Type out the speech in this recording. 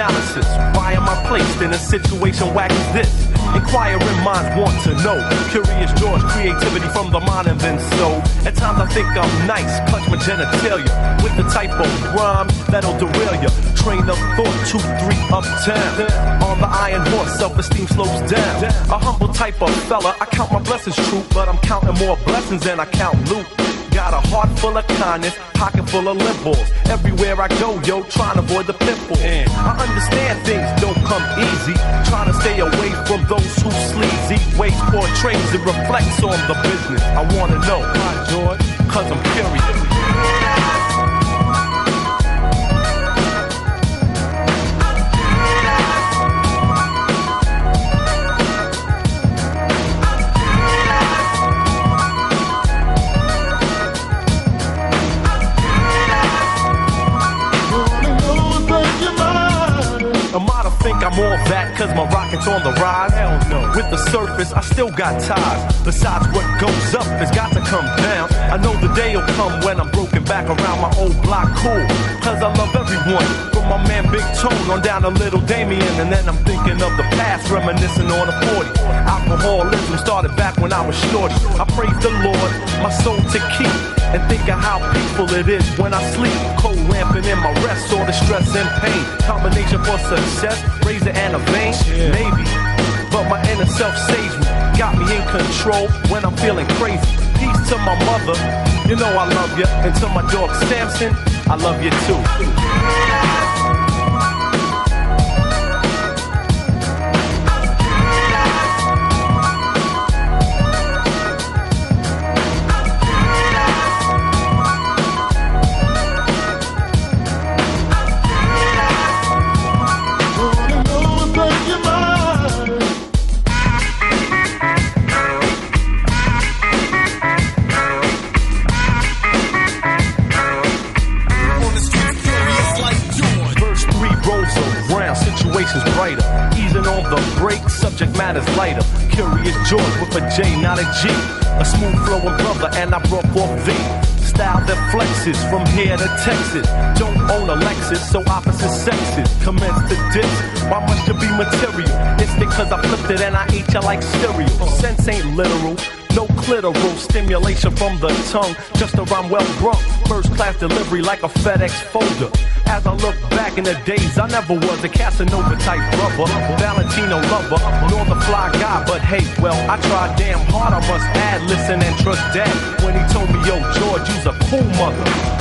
analysis. Why am I placed in a situation whack as this? Inquiring minds want to know. Curious George, creativity from the mind and then so. At times I think I'm nice, clutch my genitalia with the type of rhyme that'll derail ya. Train of thought, 2, 3, uptown. On the iron horse, self-esteem slows down. A humble type of fella, I count my blessings true, but I'm counting more blessings than I count loot. Got a heart full of kindness, pocket full of lip balls. Everywhere I go, yo, trying to avoid the pitfalls. I understand things don't come easy. Trying to stay away from those who sleazy waste portrays. It reflects on the business. I wanna know, why, George? Cause I'm curious. Think I'm all that cause my rocket's on the rise? Hell no. With the surface, I still got ties. Besides what goes up has got to come down. I know the day'll come when I'm broken back around my old block cool. Cause I love everyone. From my man Big Tone on down to Little Damien. And then I'm thinking of the past, reminiscing on the 40. Alcoholism started back when I was shorty. I praise the Lord, my soul to keep. And think of how peaceful it is when I sleep. Cold lamping in my rest, all the stress and pain. Combination for success, razor and a vein, maybe. But my inner self saves me, got me in control when I'm feeling crazy. Peace to my mother, you know I love you. And to my dog Samson, I love you too. Situations brighter, easing on the brakes, subject matter's lighter. Curious George with a J, not a G. A smooth flowing brother, and I brought forth the style that flexes from here to Texas. Don't own a Lexus, so opposite sexes commence to diss. Why must you be material? It's because I flipped it and I ate you like cereal. Sense ain't literal. No clitoral stimulation from the tongue, just a rhyme well brung. First class delivery like a FedEx folder. As I look back in the days, I never was a Casanova type brother, Valentino lover, nor the fly guy. But hey, well, I tried damn hard, I must add. Listen and trust Dad when he told me, yo, George, you's a cool mother.